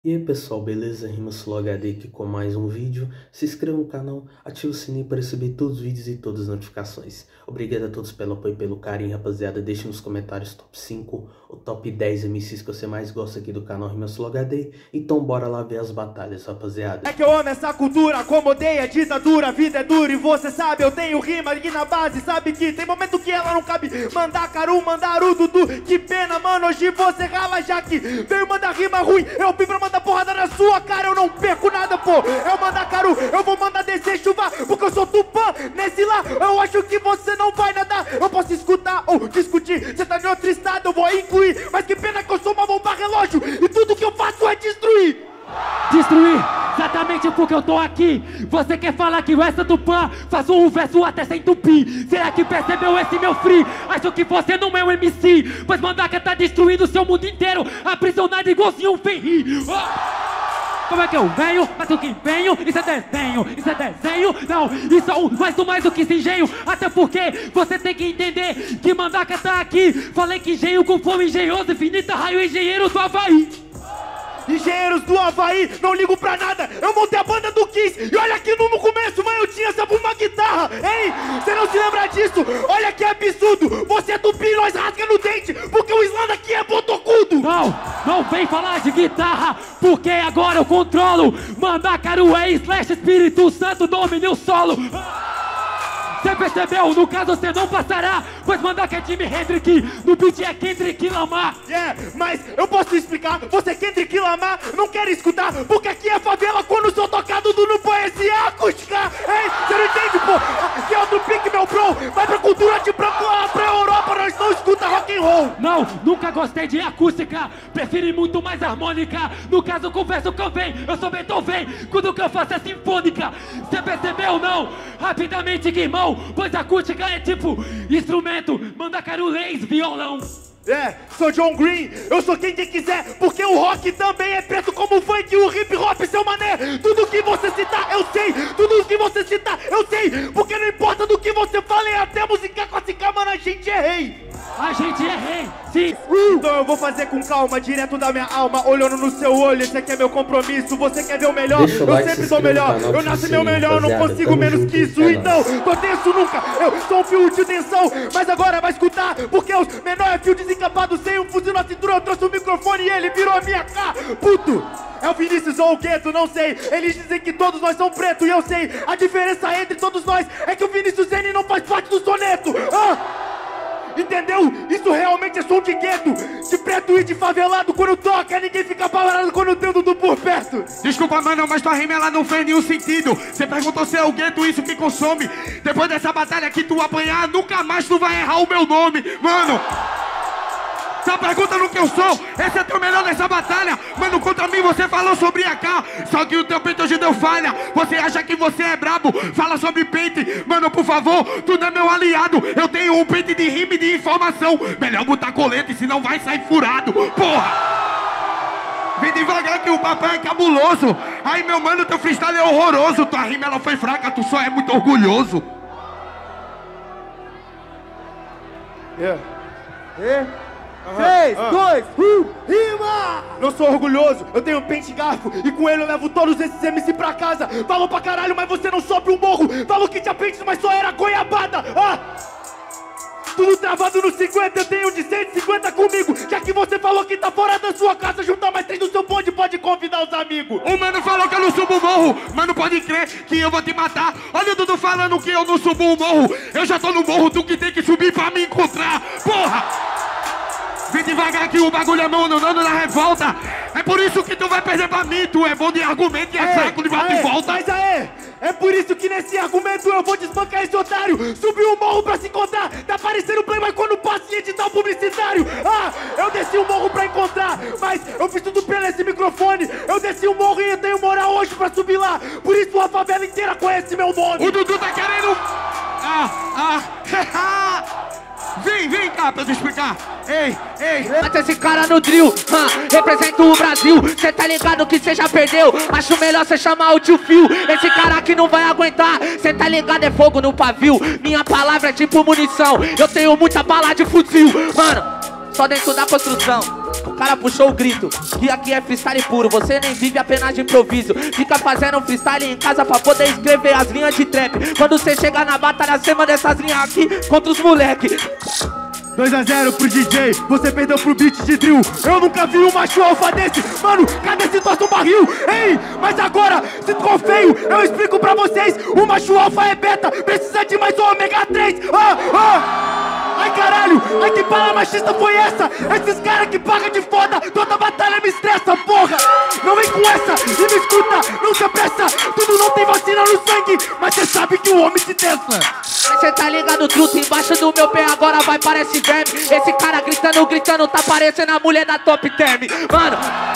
E aí pessoal, beleza? RimaSoloHD aqui com mais um vídeo. Se inscreva no canal, ative o sininho para receber todos os vídeos e todas as notificações. Obrigado a todos pelo apoio e pelo carinho, rapaziada. Deixe nos comentários top 5 ou top 10 MCs que você mais gosta aqui do canal RimaSoloHD. Então bora lá ver as batalhas, rapaziada. É que eu amo essa cultura, acomodei a ditadura, a vida é dura e você sabe, eu tenho rima aqui na base, sabe que tem momento que ela não cabe. Mandacaru, mandaru, Dudu, que pena, mano, hoje você rala já que veio mandar rima ruim, eu vim pra mandar porrada na sua cara, eu não perco nada, pô. Eu Mandacaru, eu vou mandar descer chuva, porque eu sou Tupã, nesse lá, eu acho que você não vai nadar. Eu posso escutar ou discutir, você tá em outro estado, eu vou incluir, mas que pena que eu sou uma bomba relógio e tudo que eu faço é destruir. Destruir, exatamente porque eu tô aqui. Você quer falar que o essa do Pan faz um verso até sem tupi? Será que percebeu esse meu free? Acho que você não é um MC, pois Mandaka tá destruindo o seu mundo inteiro, aprisionado igualzinho um ferri. Como é que eu venho? Mas o que empenho? Isso é desenho, isso é desenho? Não, isso é mais do que esse engenho. Até porque você tem que entender que Mandaka tá aqui. Falei que engenho com flow engenhoso, infinita raio engenheiro do Havaí. Engenheiros do Havaí, não ligo pra nada. Eu montei a banda do Kiss e olha que no começo, mãe, eu tinha só uma guitarra. Hein? Você não se lembra disso? Olha que absurdo. Você é tupi, nós rasga no dente, porque o Islanda aqui é botocudo. Não vem falar de guitarra, porque agora eu controlo. Mandacaru é slash Espírito Santo, domínio solo. Você percebeu? No caso você não passará, pois Mandaka é Jimi Hendrix, no beat é Kendrick Lamar. Mas eu posso explicar, você Kendrick Lamar não quer escutar, porque aqui é favela quando sou tocado do Nupo esse é acústica. Hein? Você não entende, pô? Aqui é outro pique, meu bro. Vai pra cultura de branco lá pra Europa, nós não escuta rock and roll. Não, nunca gostei de acústica, prefiro muito mais harmônica. No caso converso que eu venho, eu sou Beethoven, quando que eu faço é sinfônica. Você percebeu não? Rapidamente, irmão, pois acústica é tipo instrumento, Mandacaru leis, violão. Sou John Green, eu sou quem quiser, porque o rock também é preto como o funk e o hip hop, seu mané. Tudo que você citar, eu sei, tudo que você citar, eu sei, porque não importa do que você fala, é até música clássica, mano, a gente é rei. A gente é rei, sim. Então eu vou fazer com calma, direto da minha alma, olhando no seu olho, esse aqui é meu compromisso. Você quer ver o melhor? Deixa Eu sempre sou melhor, eu nasci meu melhor, eu não consigo menos que isso. Então, tô tenso nunca, eu sou um fio de tensão, mas agora vai escutar, porque os menores é fio desencapado, sem um fuzil na cintura, eu trouxe o microfone e ele virou a minha cara. Puto! É o Vinícius ou o Gueto, não sei. Eles dizem que todos nós somos pretos e eu sei. A diferença entre todos nós é que o Vinícius N não faz parte do soneto. Entendeu? Isso realmente é som de gueto, de preto e de favelado. Quando toca, ninguém fica parado quando tem o Dudu por perto. Desculpa, mano, mas tua rima ela não fez nenhum sentido. Você perguntou se é o gueto isso que consome. Depois dessa batalha que tu apanhar, nunca mais tu vai errar o meu nome. Mano, essa pergunta no que eu sou, esse é teu melhor nessa batalha. Mano, contra mim você falou sobre AK, só que o teu peito hoje deu falha. Você acha que você é brabo, fala sobre pente. Mano, por favor, tu não é meu aliado. Eu tenho um pente de rima e de informação. Melhor botar colete, senão vai sair furado. Porra! Vem devagar que o papai é cabuloso. Aí, meu mano, teu freestyle é horroroso. Tua rima ela foi fraca, tu só é muito orgulhoso. 3, 2, 1, rima! Não sou orgulhoso, eu tenho pente e garfo e com ele eu levo todos esses MC pra casa. Falou pra caralho, mas você não sobe um morro. Falou que tinha pente, mas só era goiabada. Tudo travado no 50, eu tenho de 150 comigo. Já que você falou que tá fora da sua casa, junta mais 3 do seu bonde, pode convidar os amigos. O mano falou que eu não subo o morro, mano pode crer que eu vou te matar. Olha o Dudu falando que eu não subo o morro. Eu já tô no morro, tu que tem que subir pra me encontrar. Porra! Vem devagar que o bagulho é mano na revolta. É por isso que tu vai perder pra mim. Tu é bom de argumento e é fraco de bate e volta. Mas é por isso que nesse argumento eu vou desbancar esse otário. Subiu o morro pra se encontrar. Tá parecendo o Playboy quando passa em edital publicitário. Eu desci o morro pra encontrar, mas eu fiz tudo pelo esse microfone. Eu desci o morro e eu tenho moral hoje pra subir lá. Por isso a favela inteira conhece meu nome. O Dudu tá querendo... Vem cá pra eu te explicar. Ei. Mata esse cara no drill, representa o Brasil. Cê tá ligado que cê já perdeu. Acho melhor cê chamar o tio Fio. Esse cara aqui não vai aguentar. Cê tá ligado, é fogo no pavio. Minha palavra é tipo munição. Eu tenho muita bala de fuzil, mano, só dentro da construção. cara puxou o grito. Que aqui é freestyle puro, você nem vive apenas de improviso. Fica fazendo um freestyle em casa pra poder escrever as linhas de trap. Quando você chegar na batalha, você manda essas linhas aqui contra os moleque. 2-0 pro DJ, você perdeu pro beat de drill. Eu nunca vi um macho alfa desse. Mano, cadê esse torce um barril? Ei, mas agora, se ficou feio, eu explico pra vocês. O macho alfa é beta, precisa de mais um ômega 3. Ai caralho, ai que bala machista foi essa? Esses caras que pagam de foda, toda batalha me estressa, porra. Não vem com essa, e me escuta, não se apressa. Tudo não tem vacina no sangue, mas cê sabe que o homem se testa. Cê tá ligado, truto, embaixo do meu pé agora vai parece verme. Esse cara gritando, gritando, tá parecendo a mulher da Top Term. Mano,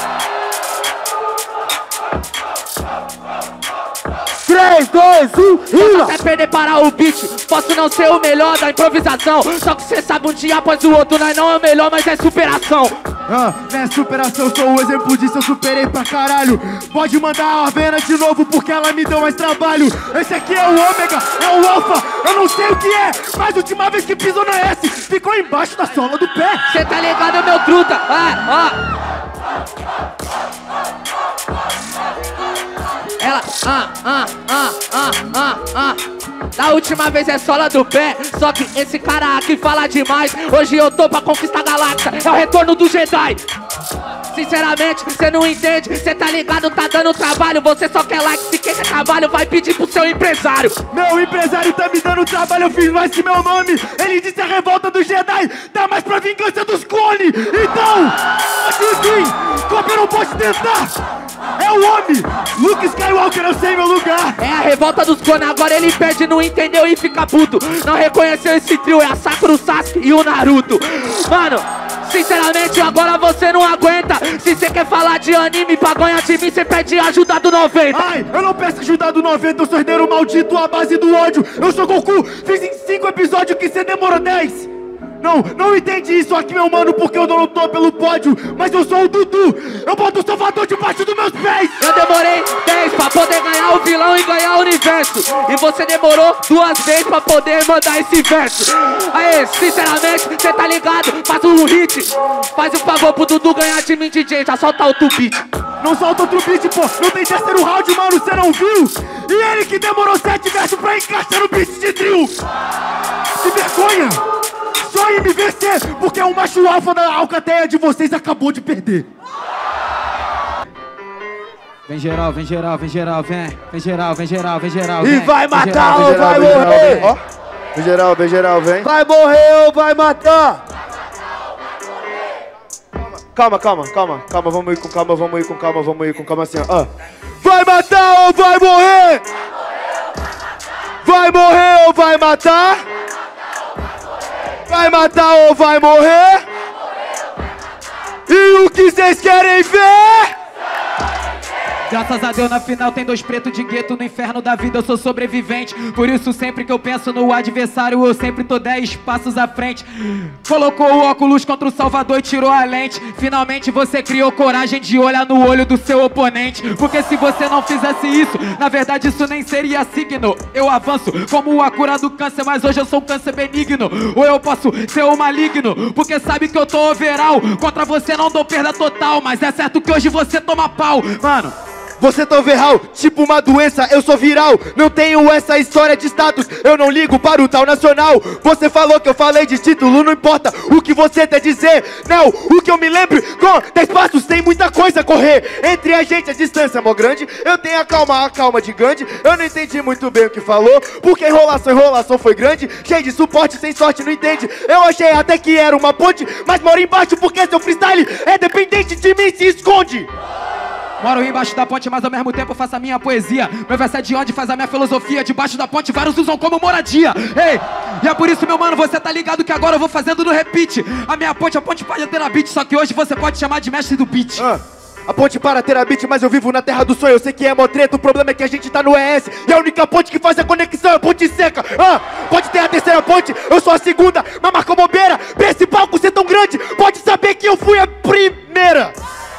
3, 2, 1, rima! até perder para o beat, posso não ser o melhor da improvisação. Só que cê sabe um dia após o outro, nós não é o melhor, mas é superação. Não é superação, sou o exemplo disso, eu superei pra caralho. Pode mandar a Vena de novo porque ela me deu mais trabalho. Esse aqui é o ômega, é o alfa, eu não sei o que é, mas última vez que pisou na S, ficou embaixo da sola do pé. Cê tá ligado, meu truta? Ela, da última vez é sola do pé. Só que esse cara aqui fala demais. Hoje eu tô pra conquistar a galáxia, é o retorno do Jedi. Sinceramente, cê não entende, cê tá ligado, tá dando trabalho. Você só quer like, se quer trabalho, vai pedir pro seu empresário. Meu empresário tá me dando trabalho, eu fiz mais que meu nome. Ele disse a revolta do Jedi, tá mais pra vingança dos clones. Então, assim, cópia não pode tentar. É o homem, Luke Skywalker, eu sei meu lugar. É a revolta dos clones, agora ele perde, não entendeu e fica puto. Não reconheceu esse trio, é a Sakura, o Sasuke e o Naruto. Mano, sinceramente agora você não aguenta. Se você quer falar de anime pra ganhar de mim, você pede ajuda do 90. Ai, eu não peço ajuda do 90, eu sou herdeiro maldito à base do ódio. Eu sou Goku, fiz em 5 episódios que você demorou 10. Não entende isso aqui, meu mano, porque eu não tô pelo pódio. Mas eu sou o Dudu, eu boto o Salvador debaixo dos meus pés. Eu demorei 10 pra poder ganhar o vilão e ganhar o universo. E você demorou 2 vezes pra poder mandar esse verso. Aê, sinceramente, cê tá ligado, faz um hit. Faz um favor pro Dudu ganhar de mim, DJ, já solta outro beat. Não solta outro beat, pô, não tem terceiro round, mano, cê não viu? E ele que demorou 7 versos pra encaixar no beat de drill. Que vergonha! Só em me vencer, porque o macho alfa da alcateia de vocês acabou de perder. Vem geral, vem geral, vem geral, vem. Vem geral, vem geral, vem geral. E vai matar ou vai morrer? Ó, vem geral, vem. Vai morrer ou vai matar? Calma, vamos ir com calma assim, ó. Vai matar ou vai morrer? Vai morrer ou vai matar? Vai matar ou vai morrer? E o que vocês querem ver? Graças a Deus na final tem 2 pretos de gueto. No inferno da vida eu sou sobrevivente. Por isso sempre que eu penso no adversário, eu sempre tô 10 passos à frente. Colocou o óculos contra o Salvador e tirou a lente. Finalmente você criou coragem de olhar no olho do seu oponente. Porque se você não fizesse isso, na verdade isso nem seria signo. Eu avanço como a cura do câncer, mas hoje eu sou um câncer benigno. Ou eu posso ser o maligno, porque sabe que eu tô overall. Contra você não dou perda total, mas é certo que hoje você toma pau. Mano, Você tá overall, tipo uma doença, eu sou viral. Não tenho essa história de status, eu não ligo para o tal nacional. Você falou que eu falei de título, não importa o que você quer dizer. Não, o que eu me lembro, com 10 passos tem muita coisa a correr. Entre a gente a distância é mó grande, eu tenho a calma de Gandhi. Eu não entendi muito bem o que falou, porque enrolação foi grande. Cheio de suporte, sem sorte, não entende. Eu achei até que era uma ponte, mas moro embaixo porque seu freestyle é dependente de mim, se esconde. Moro embaixo da ponte, mas ao mesmo tempo faço a minha poesia. Meu verso é de onde faz a minha filosofia. Debaixo da ponte vários usam como moradia. Ei, e é por isso, meu mano, você tá ligado que agora eu vou fazendo no repeat. A minha ponte, a ponte pode ter a beat, só que hoje você pode chamar de mestre do beat. A ponte para ter a beat, mas eu vivo na terra do sonho. Eu sei que é mó treta, o problema é que a gente tá no ES. E a única ponte que faz a conexão é a ponte seca. Pode ter a terceira ponte, eu sou a segunda. Mas marca bobeira, pra esse palco ser tão grande, pode saber que eu fui a primeira.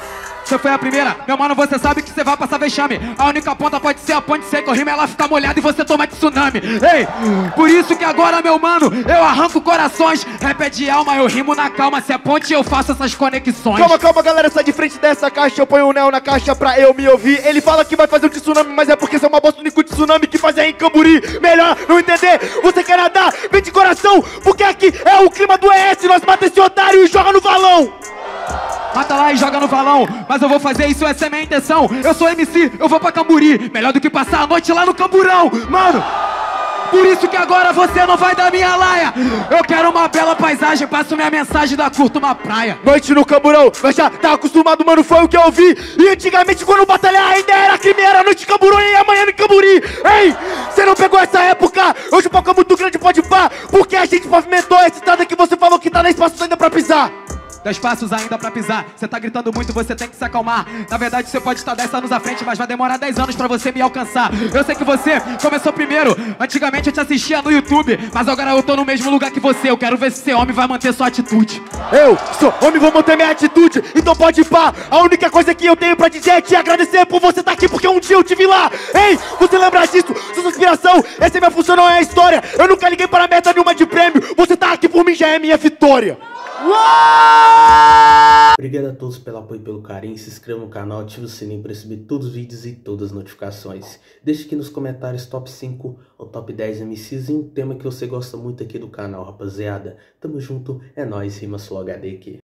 Você foi a primeira, meu mano, você sabe que você vai passar vexame. A única ponta pode ser a ponte seca, o rima ela fica molhada e você toma tsunami. Ei, por isso que agora, meu mano, eu arranco corações. Rap é de alma, eu rimo na calma. Se é ponte, eu faço essas conexões. Calma, calma, galera, sai de frente dessa caixa. Eu ponho o Neo na caixa pra eu me ouvir. Ele fala que vai fazer um tsunami, mas é porque você é uma bosta. O único tsunami que faz é em Camburi. Melhor não entender, você quer nadar, vem de coração. Porque aqui é o clima do ES. Nós mata esse otário e joga no valão. Mata lá e joga no valão, mas eu vou fazer isso, essa é minha intenção. Eu sou MC, eu vou pra Camburi. Melhor do que passar a noite lá no Camburão, mano. Por isso que agora você não vai dar minha laia. Eu quero uma bela paisagem, passo minha mensagem da curta uma praia. Noite no Camburão, mas já tá acostumado, mano, foi o que eu ouvi. E antigamente quando batalhar ainda era crime, era noite em Camburão e amanhã no Camburi. Ei, você não pegou essa época, hoje o palco é muito grande, pode pá. Porque a gente movimentou essa estrada que você falou que tá na espaço ainda pra pisar. 10 passos ainda pra pisar, você tá gritando muito, você tem que se acalmar. Na verdade você pode estar 10 anos à frente, mas vai demorar 10 anos pra você me alcançar. Eu sei que você começou primeiro, antigamente eu te assistia no YouTube, mas agora eu tô no mesmo lugar que você. Eu quero ver se você homem vai manter sua atitude. Eu sou homem, vou manter minha atitude, então pode ir pá. A única coisa que eu tenho pra dizer é te agradecer por você tá aqui, porque um dia eu te vi lá. Ei, você lembra disso? Sua inspiração, essa é minha função, não é a história. Eu nunca liguei para meta nenhuma de prêmio. Você tá aqui por mim, já é minha vitória. Obrigado a todos pelo apoio e pelo carinho. Se inscreva no canal, ative o sininho para receber todos os vídeos e todas as notificações. Deixe aqui nos comentários top 5 ou top 10 MCs e um tema que você gosta muito aqui do canal, rapaziada. Tamo junto, é nóis, Rima Sul HD aqui.